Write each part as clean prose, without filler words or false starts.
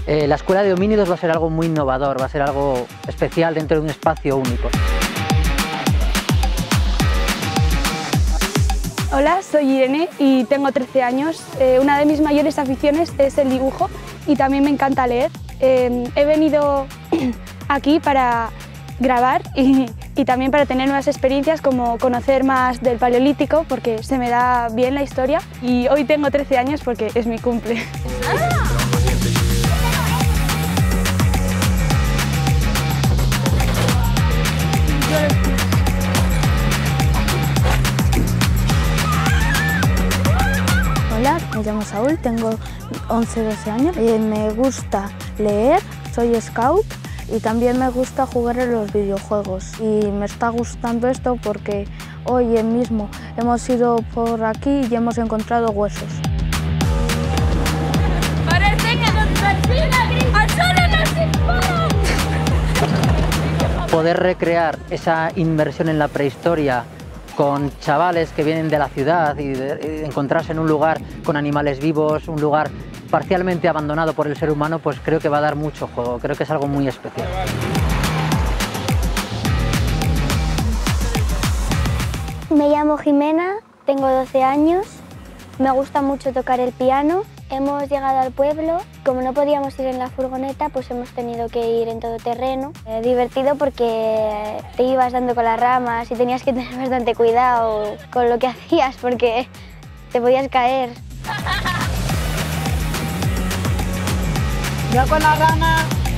La escuela de homínidos va a ser algo muy innovador, va a ser algo especial dentro de un espacio único. Hola, soy Irene y tengo 13 años. Una de mis mayores aficiones es el dibujo y también me encanta leer. He venido aquí para grabar y también para tener nuevas experiencias, como conocer más del Paleolítico, porque se me da bien la historia, y hoy tengo 13 años porque es mi cumple. Hola, me llamo Saúl, tengo 11-12 años. Me gusta leer, soy scout y también me gusta jugar a los videojuegos. Y me está gustando esto porque hoy mismo hemos ido por aquí y hemos encontrado huesos. ¡Parece que nos persiguen! ¡Al solo nos disparan! Poder recrear esa inmersión en la prehistoria con chavales que vienen de la ciudad y de encontrarse en un lugar con animales vivos, un lugar parcialmente abandonado por el ser humano, pues creo que va a dar mucho juego, creo que es algo muy especial. Me llamo Jimena, tengo 12 años, me gusta mucho tocar el piano. Hemos llegado al pueblo, como no podíamos ir en la furgoneta, pues hemos tenido que ir en todoterreno. Divertido porque te ibas dando con las ramas y tenías que tener bastante cuidado con lo que hacías porque te podías caer. Yo con la rama.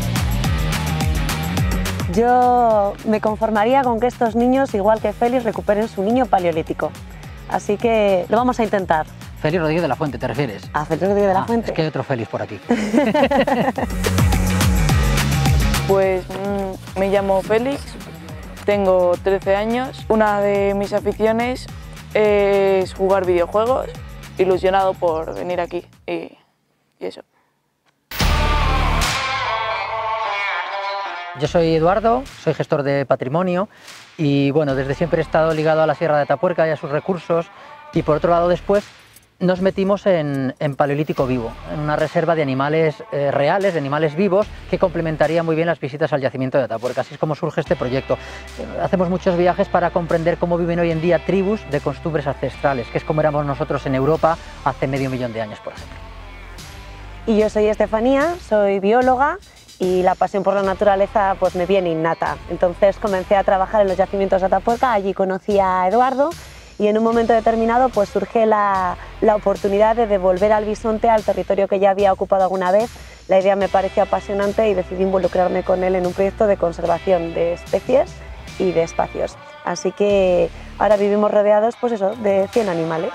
Yo me conformaría con que estos niños, igual que Félix, recuperen su niño paleolítico. Así que lo vamos a intentar. Félix Rodríguez de la Fuente, ¿te refieres? A Félix Rodríguez de la Fuente. Es que hay otro Félix por aquí. Pues me llamo Félix, tengo 13 años. Una de mis aficiones es jugar videojuegos, ilusionado por venir aquí y eso. Yo soy Eduardo, soy gestor de patrimonio y bueno, desde siempre he estado ligado a la Sierra de Atapuerca y a sus recursos, y por otro lado después nos metimos en Paleolítico Vivo, en una reserva de animales reales, de animales vivos, que complementaría muy bien las visitas al yacimiento de Atapuerca. Así es como surge este proyecto. Hacemos muchos viajes para comprender cómo viven hoy en día tribus de costumbres ancestrales, que es como éramos nosotros en Europa hace medio millón de años, por ejemplo. Y yo soy Estefanía, soy bióloga y la pasión por la naturaleza pues me viene innata. Entonces comencé a trabajar en los yacimientos de Atapuerca, allí conocí a Eduardo, y en un momento determinado pues surge la oportunidad de devolver al bisonte al territorio que ya había ocupado alguna vez. La idea me pareció apasionante y decidí involucrarme con él en un proyecto de conservación de especies y de espacios. Así que ahora vivimos rodeados pues eso, de 100 animales.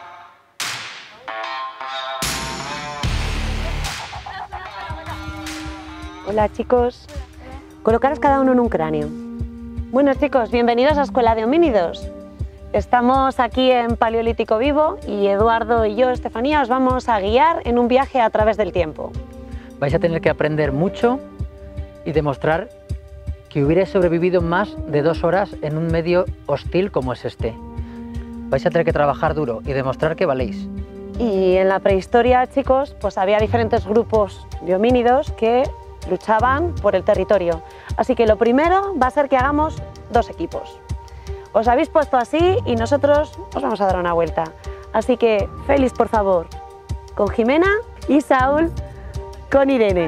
Hola chicos, colocaros cada uno en un cráneo. Bueno chicos, bienvenidos a Escuela de Homínidos. Estamos aquí en Paleolítico Vivo y Eduardo y yo, Estefanía, os vamos a guiar en un viaje a través del tiempo. Vais a tener que aprender mucho y demostrar que hubierais sobrevivido más de 2 horas en un medio hostil como es este. Vais a tener que trabajar duro y demostrar que valéis. Y en la prehistoria, chicos, pues había diferentes grupos de homínidos que luchaban por el territorio. Así que lo primero va a ser que hagamos 2 equipos. Os habéis puesto así y nosotros os vamos a dar una vuelta. Así que, Félix, por favor, con Jimena, y Saúl con Irene.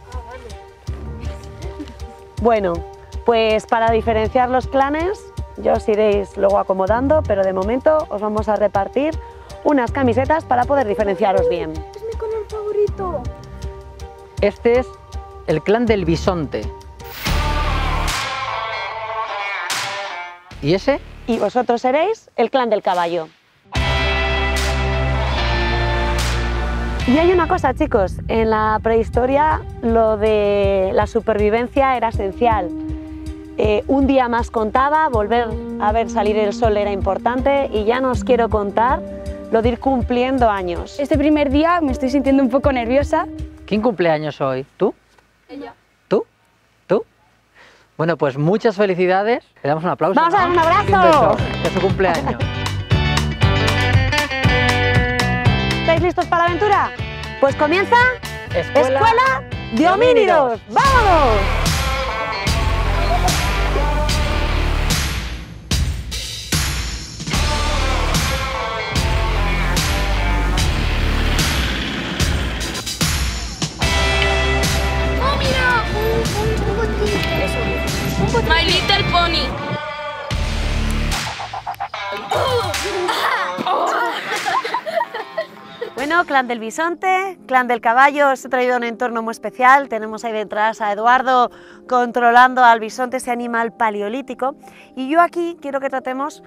Bueno, pues para diferenciar los clanes, ya os iréis luego acomodando, pero de momento os vamos a repartir unas camisetas para poder diferenciaros bien. ¡Es mi color favorito! Este es el clan del bisonte. ¿Y ese? Y vosotros seréis el clan del caballo. Y hay una cosa, chicos, en la prehistoria lo de la supervivencia era esencial. Un día más contaba, volver a ver salir el sol era importante, y ya no os quiero contar lo de ir cumpliendo años. Este primer día me estoy sintiendo un poco nerviosa. ¿Quién cumple años hoy? ¿Tú? Ella. ¿Tú? ¿Tú? Bueno, pues muchas felicidades. Le damos un aplauso. ¡Vamos a dar un abrazo! Y un beso de su cumpleaños. ¿Estáis listos para la aventura? Pues comienza Escuela ¡Diomínidos! ¡Vámonos! ¡Oh, mira! Un botín. My Little Pony. Bueno, clan del bisonte, clan del caballo, os he traído un entorno muy especial. Tenemos ahí detrás a Eduardo controlando al bisonte, ese animal paleolítico. Y yo aquí quiero que tratemos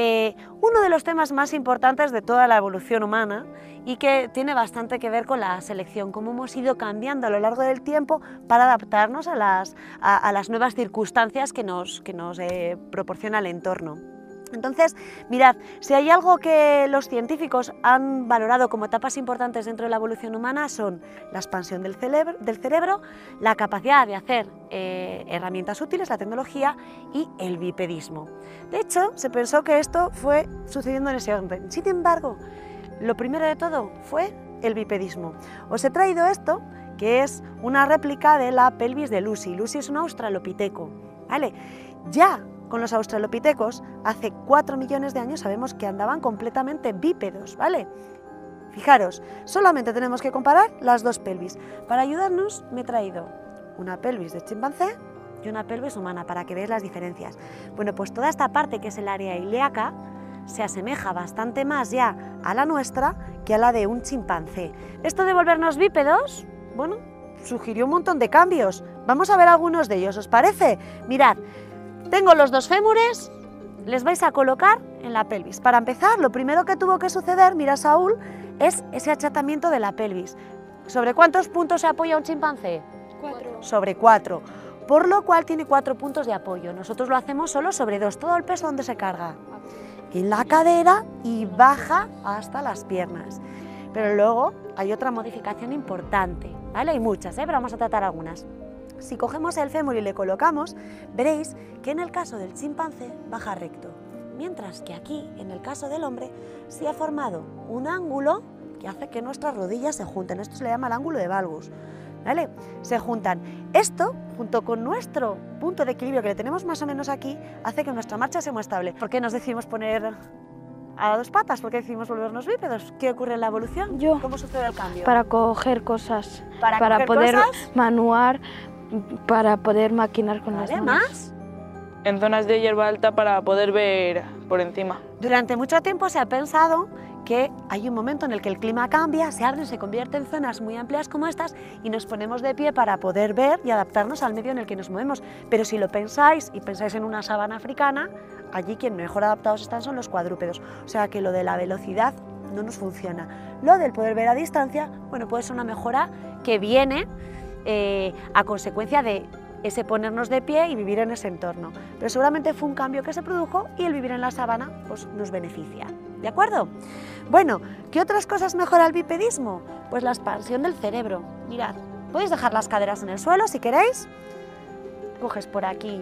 uno de los temas más importantes de toda la evolución humana y que tiene bastante que ver con la selección, cómo hemos ido cambiando a lo largo del tiempo para adaptarnos a las nuevas circunstancias que nos proporciona el entorno. Entonces, mirad, si hay algo que los científicos han valorado como etapas importantes dentro de la evolución humana son la expansión del cerebro, la capacidad de hacer herramientas útiles, la tecnología y el bipedismo. De hecho, se pensó que esto fue sucediendo en ese orden. Sin embargo, lo primero de todo fue el bipedismo. Os he traído esto, que es una réplica de la pelvis de Lucy. Lucy es un australopiteco, ¿vale? Ya con los australopitecos, hace 4 millones de años sabemos que andaban completamente bípedos, ¿vale? Fijaros, solamente tenemos que comparar las dos pelvis. Para ayudarnos me he traído una pelvis de chimpancé y una pelvis humana para que veáis las diferencias. Bueno, pues toda esta parte que es el área ilíaca se asemeja bastante más ya a la nuestra que a la de un chimpancé. Esto de volvernos bípedos, bueno, sugirió un montón de cambios. Vamos a ver algunos de ellos, ¿os parece? Mirad. Tengo los dos fémures, les vais a colocar en la pelvis. Para empezar, lo primero que tuvo que suceder, mira Saúl, es ese achatamiento de la pelvis. ¿Sobre cuántos puntos se apoya un chimpancé? 4. Sobre 4, por lo cual tiene 4 puntos de apoyo. Nosotros lo hacemos solo sobre 2, todo el peso ¿dónde se carga? En la cadera y baja hasta las piernas. Pero luego hay otra modificación importante, ¿vale? Hay muchas, pero vamos a tratar algunas. Si cogemos el fémur y le colocamos, veréis que en el caso del chimpancé baja recto, mientras que aquí, en el caso del hombre, se ha formado un ángulo que hace que nuestras rodillas se junten. Esto se le llama el ángulo de valgus, ¿vale? Se juntan. Esto, junto con nuestro punto de equilibrio que le tenemos más o menos aquí, hace que nuestra marcha sea muy estable. ¿Por qué nos decidimos poner a 2 patas? ¿Por qué decidimos volvernos bípedos? ¿Qué ocurre en la evolución? Yo. ¿Cómo sucede el cambio? Para coger cosas, ¿Para coger poder cosas? manuar, para poder maquinar con las ¿Vale? manos. ¿Más? En zonas de hierba alta para poder ver por encima. Durante mucho tiempo se ha pensado que hay un momento en el que el clima cambia, se abre, se convierte en zonas muy amplias como estas y nos ponemos de pie para poder ver y adaptarnos al medio en el que nos movemos. Pero si lo pensáis y pensáis en una sabana africana, allí quien mejor adaptados están son los cuadrúpedos. O sea que lo de la velocidad no nos funciona. Lo del poder ver a distancia, bueno, puede ser una mejora que viene a consecuencia de ese ponernos de pie y vivir en ese entorno. Pero seguramente fue un cambio que se produjo y el vivir en la sabana pues, nos beneficia. ¿De acuerdo? Bueno, ¿qué otras cosas mejora el bipedismo? Pues la expansión del cerebro. Mirad, podéis dejar las caderas en el suelo si queréis. Coges por aquí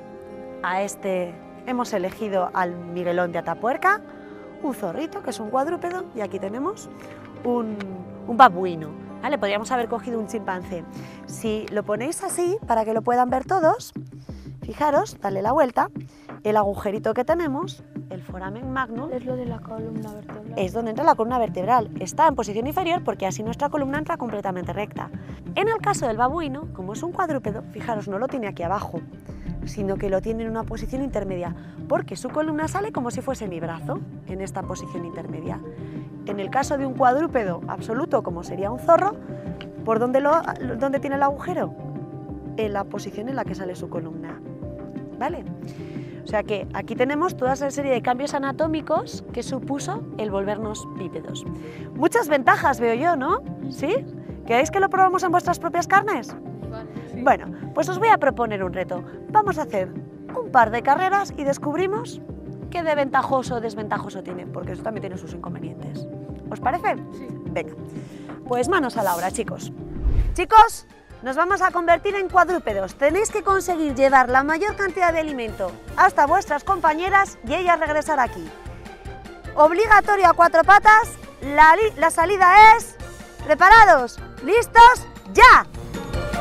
a este, hemos elegido al Miguelón de Atapuerca, un zorrito que es un cuadrúpedo y aquí tenemos un babuino. ¿Vale? Podríamos haber cogido un chimpancé. Si lo ponéis así, para que lo puedan ver todos, fijaros, dale la vuelta, el agujerito que tenemos, el foramen magnum, Es lo de la columna vertebral. es donde entra la columna vertebral. Está en posición inferior porque así nuestra columna entra completamente recta. En el caso del babuino, como es un cuadrúpedo, fijaros, no lo tiene aquí abajo, sino que lo tiene en una posición intermedia, porque su columna sale como si fuese mi brazo, en esta posición intermedia. En el caso de un cuadrúpedo absoluto, como sería un zorro, ¿por dónde tiene el agujero? En la posición en la que sale su columna, ¿vale? O sea que aquí tenemos toda esa serie de cambios anatómicos que supuso el volvernos bípedos. Muchas ventajas veo yo, ¿no? ¿Sí? ¿Queréis que lo probamos en vuestras propias carnes? Sí. Bueno, pues os voy a proponer un reto. Vamos a hacer un par de carreras y descubrimos qué de ventajoso o desventajoso tiene, porque eso también tiene sus inconvenientes. ¿Os parece? Sí. Venga, pues manos a la obra, chicos. Chicos, nos vamos a convertir en cuadrúpedos. Tenéis que conseguir llevar la mayor cantidad de alimento hasta vuestras compañeras y ellas regresar aquí. Obligatorio a 4 patas, la salida es... ¿Preparados? ¿Listos? ¡Ya!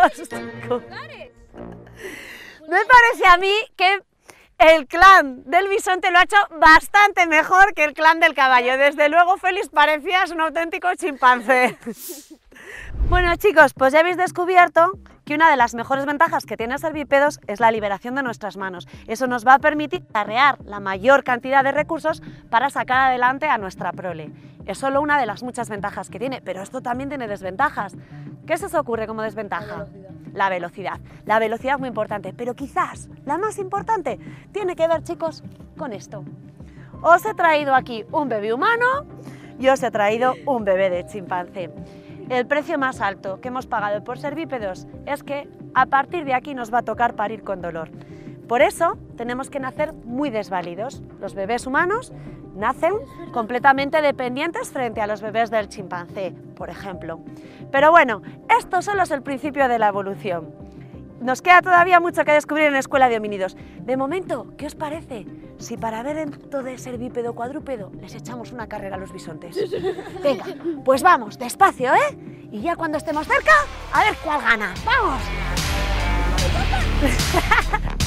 fantástico. Me parece a mí que el clan del bisonte lo ha hecho bastante mejor que el clan del caballo. Desde luego, Félix, parecías un auténtico chimpancé. Bueno, chicos, pues ya habéis descubierto que una de las mejores ventajas que tiene ser bípedos es la liberación de nuestras manos. Eso nos va a permitir acarrear la mayor cantidad de recursos para sacar adelante a nuestra prole. Es solo una de las muchas ventajas que tiene, pero esto también tiene desventajas. ¿Qué se os ocurre como desventaja? La velocidad. La velocidad es muy importante, pero quizás la más importante tiene que ver, chicos, con esto. Os he traído aquí un bebé humano y os he traído un bebé de chimpancé. El precio más alto que hemos pagado por ser bípedos es que a partir de aquí nos va a tocar parir con dolor. Por eso tenemos que nacer muy desvalidos. Los bebés humanos nacen completamente dependientes frente a los bebés del chimpancé, por ejemplo. Pero bueno, esto solo es el principio de la evolución. Nos queda todavía mucho que descubrir en la Escuela de Homínidos. De momento, ¿qué os parece si para ver esto de ser bípedo o cuadrúpedo les echamos una carrera a los bisontes? Venga, pues vamos, despacio, ¿eh? Y ya cuando estemos cerca, a ver cuál gana. ¡Vamos!